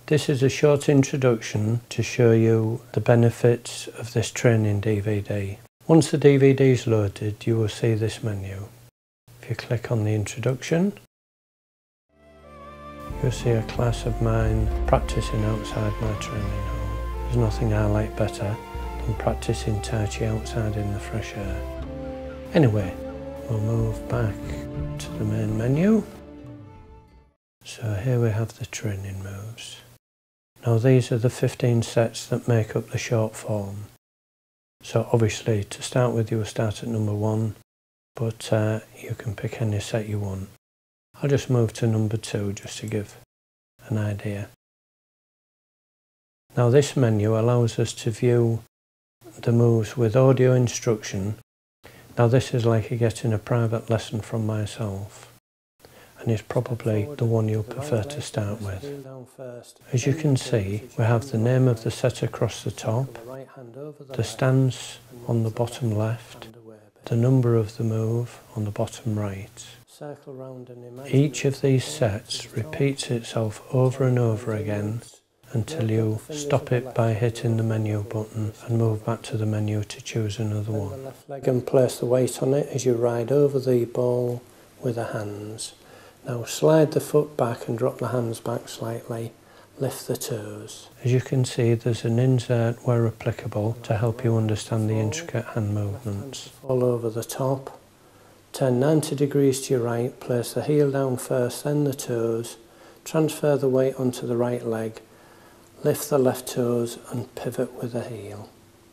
This is a short introduction to show you the benefits of this training DVD. Once the DVD is loaded, you will see this menu. If you click on the introduction, you'll see a class of mine practicing outside my training home. There's nothing I like better than practicing Tai Chi outside in the fresh air. Anyway, we'll move back to the main menu. So here we have the training moves. Now these are the 15 sets that make up the short form. So obviously to start with you will start at number 1, but you can pick any set you want. I'll just move to number 2 just to give an idea. Now this menu allows us to view the moves with audio instruction. Now this is like you're getting a private lesson from myself, and is probably the one you'll prefer to start with. As you can see, we have the name of the set across the top, the stance on the bottom left, the number of the move on the bottom right. Each of these sets repeats itself over and over again until you stop it by hitting the menu button and move back to the menu to choose another one. And place the weight on it as you ride over the ball with the hands. Now slide the foot back and drop the hands back slightly. Lift the toes. As you can see, there's an insert where applicable to help you understand the intricate hand movements. Fall over the top. Turn 90 degrees to your right. Place the heel down first, then the toes. Transfer the weight onto the right leg. Lift the left toes and pivot with the heel.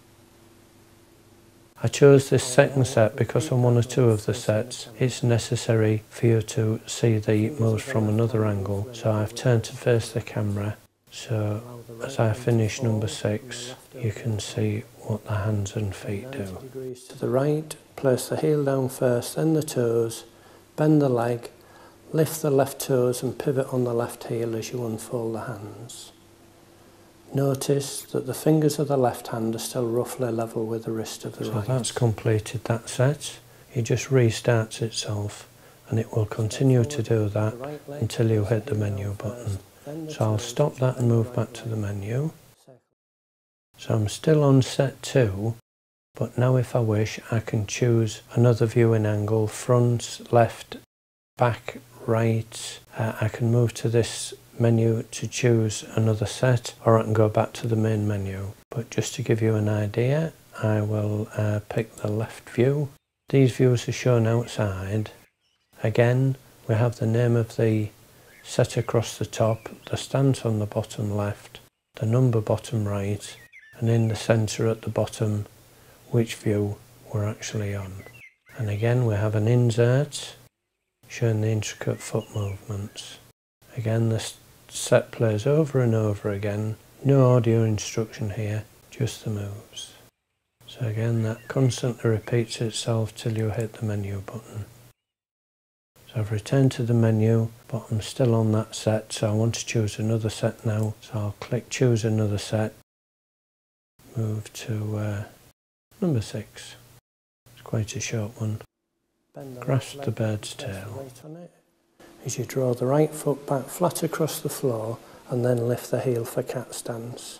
I chose this second set because on one or two of the sets it's necessary for you to see the moves from another angle, so I've turned to face the camera, so as I finish number 6 you can see what the hands and feet do. To the right, place the heel down first, then the toes, bend the leg, lift the left toes and pivot on the left heel as you unfold the hands. Notice that the fingers of the left hand are still roughly level with the wrist of the right. So that's completed that set. It just restarts itself and it will continue to do that until you hit the menu button. So I'll stop that and move back to the menu. So I'm still on set 2, but now if I wish I can choose another viewing angle, front, left, back, right. I can move to this menu to choose another set, or I can go back to the main menu. But just to give you an idea, I will pick the left view. These views are shown outside. Again, we have the name of the set across the top, the stance on the bottom left, the number bottom right, and in the centre at the bottom which view we're actually on. And again we have an insert showing the intricate foot movements. Again, this set plays over and over again. No audio instruction here, just the moves. So again, that constantly repeats itself till you hit the menu button. So I've returned to the menu, but I'm still on that set, so I want to choose another set now. So I'll click choose another set, move to number 6. It's quite a short one. Grasp the bird's tail. As you draw the right foot back flat across the floor and then lift the heel for cat stance.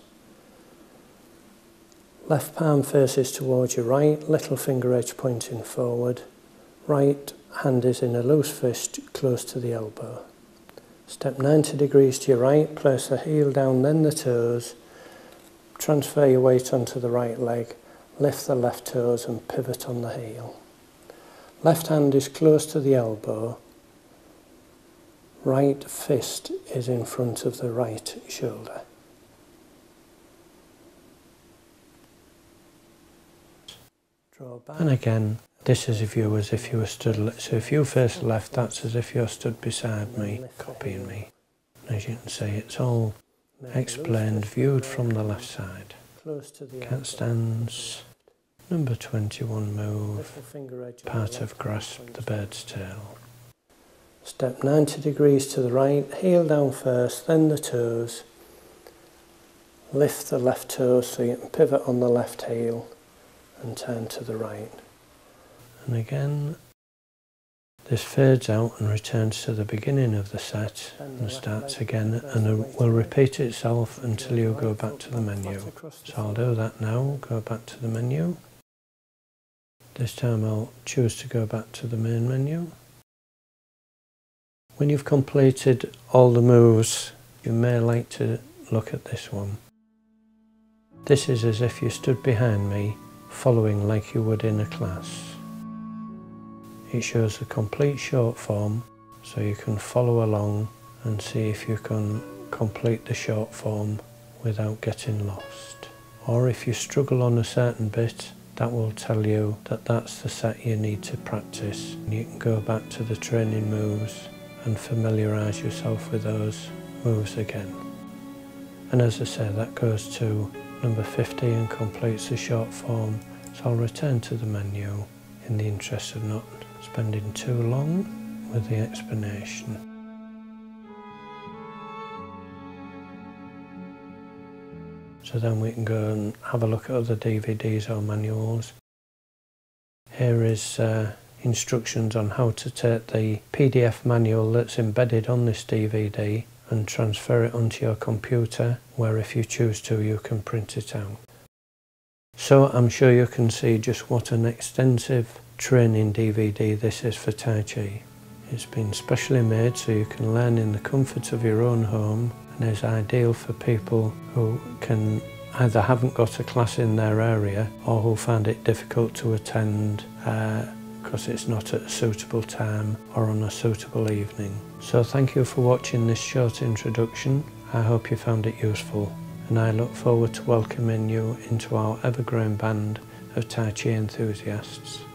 Left palm faces towards your right, little finger edge pointing forward. Right hand is in a loose fist close to the elbow. Step 90 degrees to your right, place the heel down then the toes. Transfer your weight onto the right leg, lift the left toes and pivot on the heel. Left hand is close to the elbow. Right fist is in front of the right shoulder. Draw back. And again, this is a view as if you were stood, so if you face left, that's as if you're stood beside me, copying me. And as you can see, it's all explained, viewed from the left side. Cat stance, number 21 move, part of grasp the bird's tail. Step 90 degrees to the right, heel down first, then the toes. Lift the left toes so you can pivot on the left heel and turn to the right. And again, This fades out and returns to the beginning of the set and starts again, and it will repeat itself until you go back to the menu. So I'll do that now, go back to the menu. This time I'll choose to go back to the main menu. When you've completed all the moves, you may like to look at this one. This is as if you stood behind me, following like you would in a class. It shows a complete short form, so you can follow along and see if you can complete the short form without getting lost. Or if you struggle on a certain bit, that will tell you that that's the set you need to practice. You can go back to the training moves and familiarise yourself with those moves again. And as I say, that goes to number 50 and completes the short form. So I'll return to the menu in the interest of not spending too long with the explanation. So then we can go and have a look at other DVDs or manuals. Here is instructions on how to take the PDF manual that's embedded on this DVD and transfer it onto your computer, where if you choose to you can print it out. So I'm sure you can see just what an extensive training DVD this is for Tai Chi. It's been specially made so you can learn in the comfort of your own home, and is ideal for people who can either haven't got a class in their area or who find it difficult to attend because it's not at a suitable time or on a suitable evening. So thank you for watching this short introduction. I hope you found it useful, and I look forward to welcoming you into our ever-growing band of Tai Chi enthusiasts.